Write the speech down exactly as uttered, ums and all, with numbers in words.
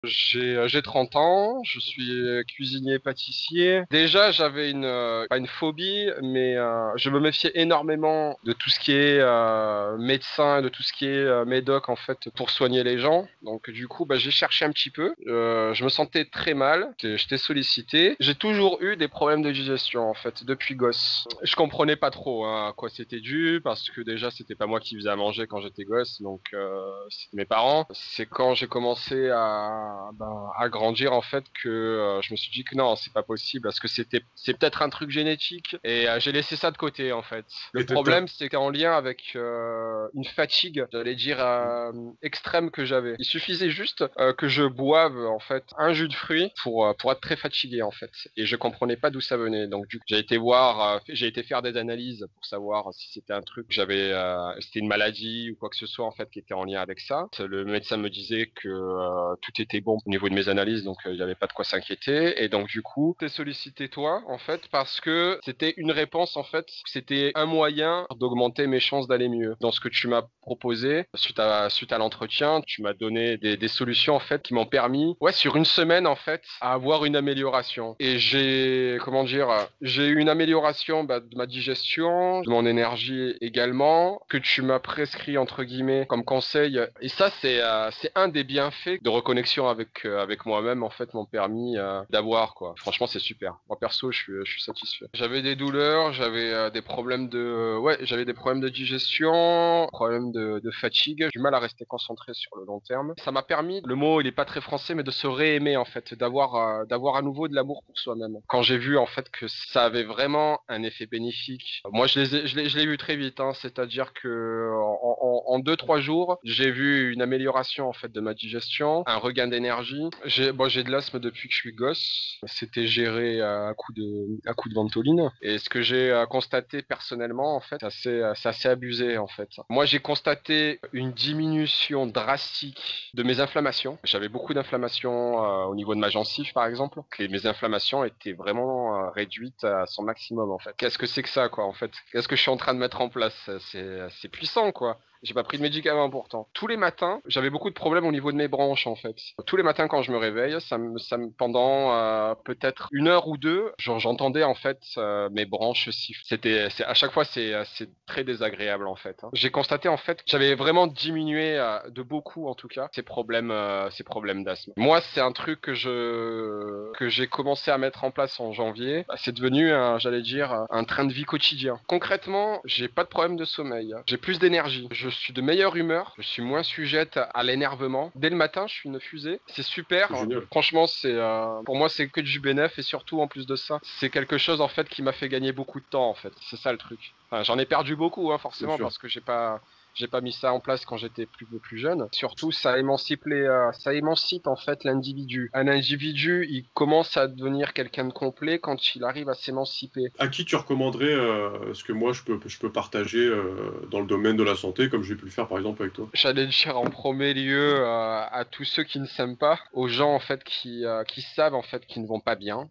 J'ai, heu, j'ai trente ans, je suis, heu, cuisinier pâtissier. Déjà, j'avais une, heu, pas une phobie, mais, heu, je me méfiais énormément de tout ce qui est, heu, médecin, de tout ce qui est, heu, médoc en fait pour soigner les gens. Donc du coup, bah, j'ai cherché un petit peu, heu, je me sentais très mal, j'étais j'étais sollicité. J'ai toujours eu des problèmes de digestion en fait, depuis gosse. Je comprenais pas trop, hein, à quoi c'était dû parce que déjà, c'était pas moi qui faisais à manger quand j'étais gosse, donc, heu, c'était mes parents. C'est quand j'ai commencé à ben, à grandir en fait que euh, je me suis dit que non, c'est pas possible parce que c'était c'est peut-être un truc génétique et euh, j'ai laissé ça de côté en fait. Le Et t'as, t'as- problème c'est en lien avec euh, une fatigue, j'allais dire euh, extrême que j'avais. Il suffisait juste euh, que je boive en fait un jus de fruits pour euh, pour être très fatigué en fait et je comprenais pas d'où ça venait. Donc du coup, j'ai été voir euh, j'ai été faire des analyses pour savoir si c'était un truc que j'avais euh, c'était une maladie ou quoi que ce soit en fait qui était en lien avec ça. Le médecin me disait que euh, tout était bon au niveau de mes analyses, donc euh, il n'y avait pas de quoi s'inquiéter. Et donc du coup, t'es sollicité toi, en fait, parce que c'était une réponse, en fait, c'était un moyen d'augmenter mes chances d'aller mieux. Dans ce que tu m'as proposé, suite à suite à l'entretien, tu m'as donné des, des solutions en fait qui m'ont permis, ouais, sur une semaine en fait, à avoir une amélioration. Et j'ai, comment dire, j'ai eu une amélioration bah, de ma digestion, de mon énergie également, que tu m'as prescrit entre guillemets comme conseil. Et ça, c'est euh, c'est un des bienfaits de reconnexion avec euh, avec moi-même en fait m'ont permis euh, d'avoir quoi. Franchement, c'est super. Moi perso, je suis je suis satisfait. J'avais des douleurs, j'avais euh, des problèmes de euh, ouais, j'avais des problèmes de digestion, problèmes de, de fatigue, du mal à rester concentré sur le long terme. Ça m'a permis, le mot il est pas très français, mais de se réaimer en fait, d'avoir euh, d'avoir à nouveau de l'amour pour soi-même. Quand j'ai vu en fait que ça avait vraiment un effet bénéfique, moi je les ai, je l'ai je l'ai vu très vite, hein, c'est-à-dire que en, en, en deux trois jours, j'ai vu une amélioration en fait de ma digestion, un regain d'énergie. J'ai bon, j'ai de l'asthme depuis que je suis gosse. C'était géré à coup de à coup de Ventoline. Et ce que j'ai euh, constaté personnellement en fait, c'est assez, euh, c'est assez abusé en fait. Moi, j'ai constaté une diminution drastique de mes inflammations. J'avais beaucoup d'inflammations euh, au niveau de ma gencive par exemple, et mes inflammations étaient vraiment euh, réduites à son maximum en fait. Qu'est-ce que c'est que ça quoi en fait? Qu'est-ce que je suis en train de mettre en place? C'est c'est puissant quoi. J'ai pas pris de médicaments pourtant. Tous les matins, j'avais beaucoup de problèmes au niveau de mes branches en fait. Tous les matins quand je me réveille, ça me, ça me pendant euh, peut-être une heure ou deux, genre, j'entendais en fait euh, mes branches siffler. C'était, c'est à chaque fois c'est euh, c'est très désagréable en fait. Hein. J'ai constaté en fait que j'avais vraiment diminué euh, de beaucoup en tout cas ces problèmes euh, ces problèmes d'asthme. Moi c'est un truc que je que j'ai commencé à mettre en place en janvier. Bah, c'est devenu un, j'allais dire un train de vie quotidien. Concrètement, j'ai pas de problème de sommeil. J'ai plus d'énergie. Je suis de meilleure humeur. Je suis moins sujette à l'énervement. Dès le matin, je suis une fusée. C'est C'est super. génial. Franchement, c'est euh, pour moi c'est que du bénéf et surtout en plus de ça, c'est quelque chose en fait qui m'a fait gagner beaucoup de temps en fait. C'est ça le truc. Enfin, j'en ai perdu beaucoup hein, Bien forcément sûr. parce que j'ai pas j'ai pas mis ça en place quand j'étais plus plus jeune. Surtout, ça émancipe les, euh, ça émancipe en fait l'individu. Un individu, il commence à devenir quelqu'un de complet quand il arrive à s'émanciper. À qui tu recommanderais euh, ce que moi je peux, je peux partager euh, dans le domaine de la santé, comme j'ai pu le faire par exemple avec toi? J'allais dire en premier lieu euh, à tous ceux qui ne s'aiment pas, aux gens en fait qui euh, qui savent en fait qu'ils ne vont pas bien.